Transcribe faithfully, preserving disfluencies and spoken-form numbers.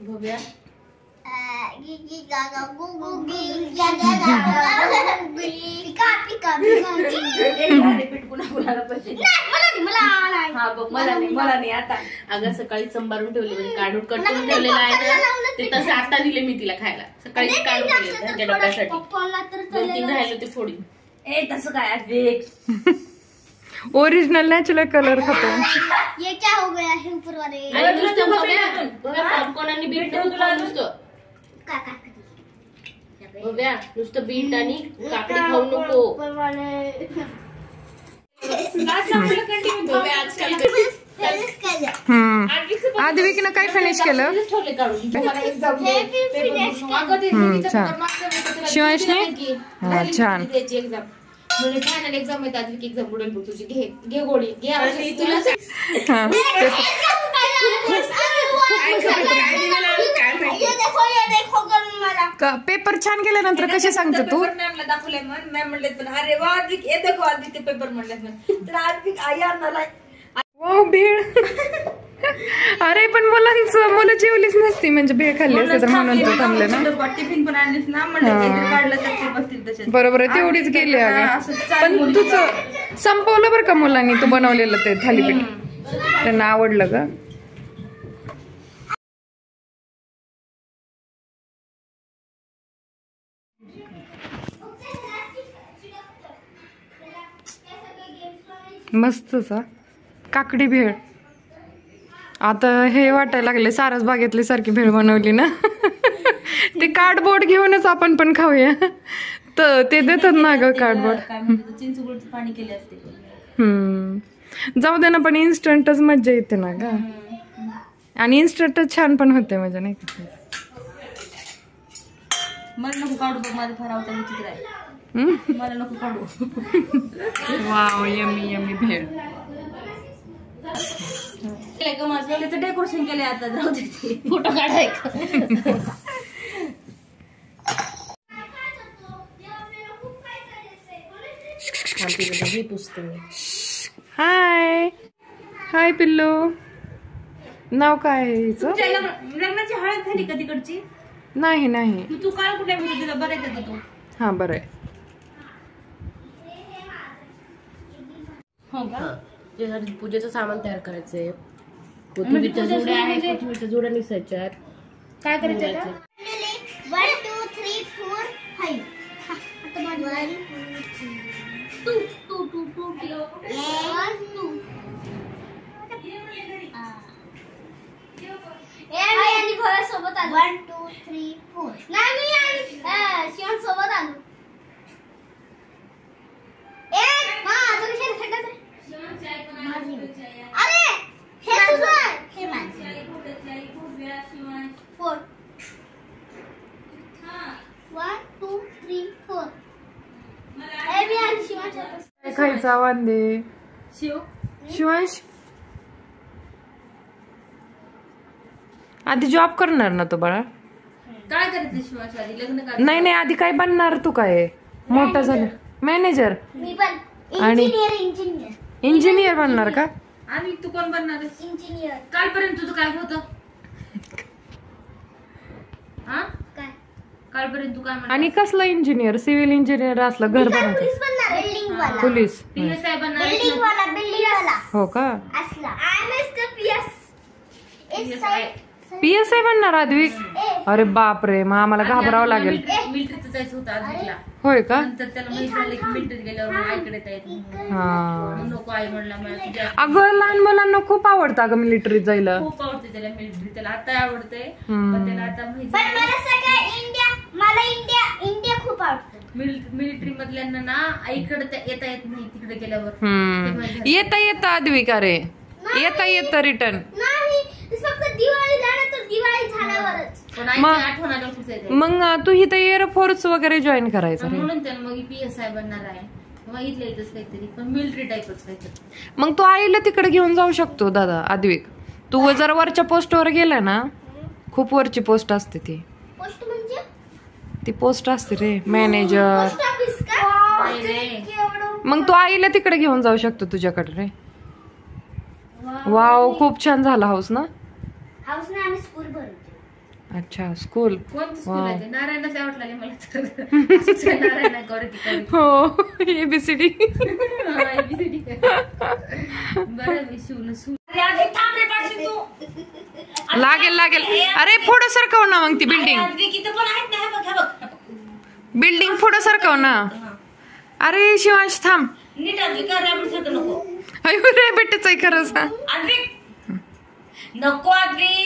भव्या मला नाही आता. अगं सकाळी संभारून ठेवले म्हणजे काढून कटून ठेवलेलं आहे ना ते तसं आता दिले मी तिला खायला. सकाळी काढून ठेवले त्यांच्या डब्यासाठी. दोन तीन राहिले होते फोडी. ए तसं काय ओरिजिनल नॅचरल कलर खातो. ये क्या हो गया है ऊपर वाले पॉपकॉर्न आणि बीट नुसतं भव्या नुसतं बीट आणि काकडी खाऊ नको. आदिविकीनं काय फिनिश केलं? शिवांशने हा छान. म्हणजे फायनल एक्झाम आहे आदिविकी एक्झाम बुडेल बघ तुझी. घे घे गोळी घे आणि तुला पेपर छान केल्यानंतर कसे सांगते तू? मॅमला दाखवले मॅम म्हणले पण अरे वा ये देखो आदित्य पेपर म्हणले तर आदित्य आई आणला. वाव भेळ. अरे पण मुलांचं मुलं जेवलीच नसती म्हणजे भेळ खाल्ली असते तर म्हणून तू थांबले ना. टिफिन पण आणलीस ना म्हणलं काढलं तर बसतील तसे. बरोबर आहे तेवढीच गेली. अगं पण तुझं संपवलं बरं का मुलांनी तू बनवलेलं ते थालीपीठ. त्यांना आवडलं का? मस्तच हा काकडी भेळ. आता हे वाटायला लागले सारस बागेतली सारखी भेळ बनवली ना. ते कार्डबोर्ड घेऊनच आपण पण खाऊया. तर ते देतात ना ग कार्डबोर्ड. चिंचगुळचं पाणी केले असते. हम्म जाऊ दे ना पण इन्स्टंटच मज्जा येते ना ग. आणि इन्स्टंटच छान पण होते म्हणजे नाही का. मला नको काढू बघ माझं फार आवडतं विचित्र आहे. मला नको काढू. Wow yummy yummy bhel. त्याचं डेकोरेशन केलंय आता. जाऊ दे फोटो काढाय. हाय हाय पिल्लू. नाव काय आहे हिचं? लग्नाची हळद झाली का तिकडची? नाही नाही. तू काळ कुठल्या भेटू तिला बरं येतं तू? हा बरं आहे. हो का त्यासाठी पूजेचं सामान तयार करायचंय. कोथिंबीरच्या जुड्या आहेत. कोथिंबीरच्या जुड्या निसायच्या. काय करायचं? One two three four five. Two two two two one two. आणि भोला सोबत आलो. One two three four. नाही मी आणि शिवण सोबत आलो. एक हा आता कशाला खेळत आहे? अरे हे तुझं आहे. हे माझं. Four. One two three four. ए मी आणि शिवांश. काय खायचा वांदे? शिव शिवांश आधी जॉब करणार ना तू बाळा? काय करायचं शिवांश आधी लग्न काय? नाही नाही आधी काय बनणार तू? काय मोठा झालं मॅनेजर? मी पण आणि इंजिनियर. इंजिनियर इंजिनियर बनणार का? आणि तू कोण बनणार? इंजिनियर. कालपर्यंत तुझं काय होतं? हा काय कालपर्यंत तू काय म्हणणार? आणि कसलं इंजिनियर? सिव्हिल इंजिनियर असलं घर बनायचं. पोलीस बनणार. बिल्डिंग वाला. पोलीस पीएसआय बनणार. बिल्डिंग वाला. बिल्डिंग वाला हो का? असला. I am S the PS. S side. PSI बनणार आद्विक? अरे बाप रे मग आम्हाला घाबरावं लागेल. मिलिटरीचं जायचं होतं आदिला. होय का? नंतर त्याला माहित झालं की मिलिटरीत गेल्यावर आईकडे येत हा नको. आई म्हणला मला तुझ्या अगं लहान मुलांना खूप आवडतं अगं मिलिटरीत जायला. खूप आवडते त्याला मिलिटरी. त्याला आता आवडते पण त्याला आता माहित पण मला सगळं इंडिया. मला इंडिया इंडिया खूप आवडतं. मिलिटरी मधल्यांना ना आईकडे येता येत नाही तिकडे गेल्यावर. हम्म येता येतं आद्विक. अरे येता येतं रिटर्न. नाही फक्त दिवाळी झालं तर दिवाळी झाल्यावरच. पण आईची आठवण आल्यावर खुश आहे. मग तू इथं एअरफोर्स वगैरे जॉईन करायचं रे. म्हणून त्याला मग पीएसआय बनणार आहे. मग इथलं इथंच काहीतरी पण मिलिटरी टाईपच काहीतरी. मग तू आईला तिकडे घेऊन जाऊ शकतो दादा आद्विक. तू जर वरच्या पोस्टवर गेला ना खूप वरची पोस्ट असते ती. पोस्ट म्हणजे? ती पोस्ट असते रे मॅनेजर. पोस्ट ऑफिस का? मग तू आईला तिकडे घेऊन जाऊ शकतो तुझ्याकडे रे. वाव खूप छान झाला हाऊस ना. हाऊस ने आम्ही स्कूल भरतो. अच्छा स्कूल. कोणतं स्कूल आहे ते? नारायणच आवडलं लागले मला तर. असंच आहे, नारायण आहे, कवरे ती कवरे. हो एबीसीडी. हा, A B C D. बरं मी शिवलं शिव. अरे आधी थांब रे पाडशील तू. लागेल लागेल. अरे पुढं सरकव ना मग ती बिल्डिंग. आधी किती पण आहेत ना, हे बघ, हे बघ. बिल्डिंग पुढं सरकव ना. अरे शिवांश थांब. नीट आधी कर, रॅबिट सारखं नको. अयो रे बेटेच आहे खरंच. आधी नको आधी.